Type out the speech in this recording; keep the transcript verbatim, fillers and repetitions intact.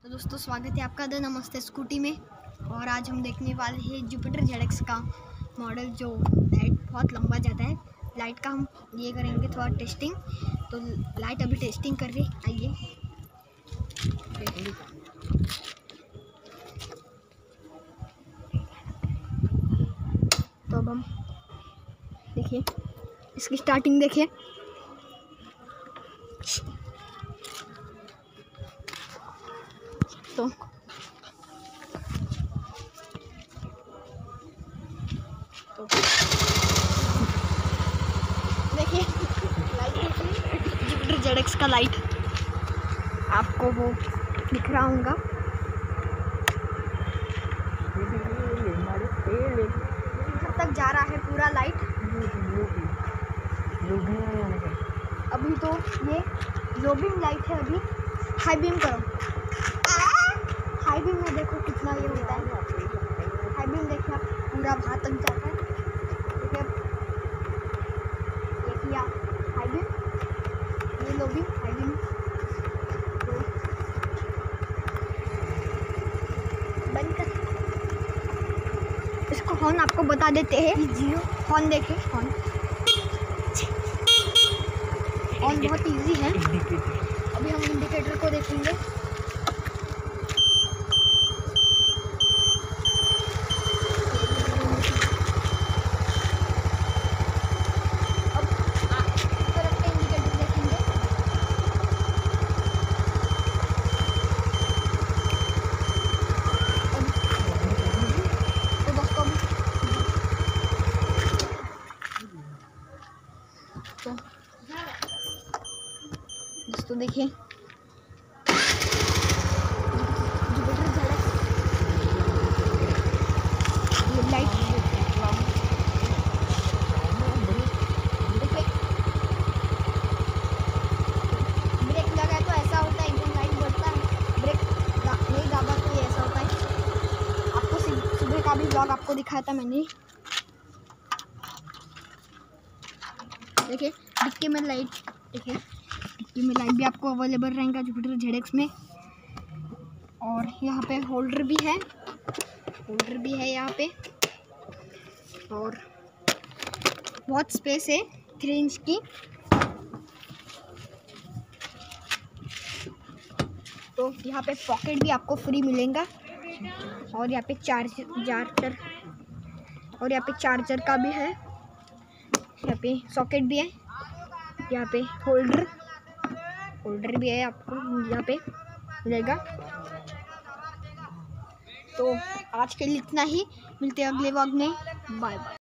तो दोस्तों स्वागत है आपका द नमस्ते स्कूटी में। और आज हम देखने वाले हैं जुपिटर जेड एक्स का मॉडल जो लाइट बहुत लंबा जाता है। लाइट का हम ये करेंगे थोड़ा टेस्टिंग। तो लाइट अभी टेस्टिंग कर रही, आइए। तो अब हम देखिए इसकी स्टार्टिंग देखिए। तो तो देखिए लाइट देखिए, जुपिटर जेड एक्स का लाइट आपको वो दिख रहा होगा। यहाँ तक जा रहा है पूरा लाइट। अभी तो ये लो बीम लाइट है। अभी हाई बीम करो। हाई बीम में देखो कितना ये होता है। हाई बीम देखिए आप, पूरा वहाँ तक जाता है। देखिए देखिए आप हाई बीम, ये लो बीम, हाई बीम। तो बंद कर इसको। हॉर्न आपको बता देते हैं। जियो हॉर्न देखे, हॉर्न हॉर्न बहुत इजी है। अभी हम इंडिकेटर को देखेंगे। तो दोस्तों देखिए जुपिटर जेड एक्स ये लाइट देखिए। ब्रेक लगाए तो ऐसा होता है, एकदम लाइट बढ़ता है। ब्रेक नहीं दाबा तो ये ऐसा होता है। आपको सुबह का भी ब्लॉग आपको दिखाया था मैंने। देखिए डिक्की में लाइट, देखिए डिक्की में लाइट भी आपको अवेलेबल रहेगा जुपिटर जेड एक्स में। और यहाँ पे होल्डर भी है, होल्डर भी है यहाँ पे। और बहुत स्पेस है, थ्री इंच की। तो यहाँ पे पॉकेट भी आपको फ्री मिलेगा। और यहाँ पे चार्ज चार्जर और यहाँ पे चार्जर का भी है। यहाँ पे सॉकेट भी है, यहाँ पे होल्डर होल्डर भी है आपको यहाँ पे मिलेगा। तो आज के लिए इतना ही, मिलते हैं अगले व्लॉग में। Bye bye.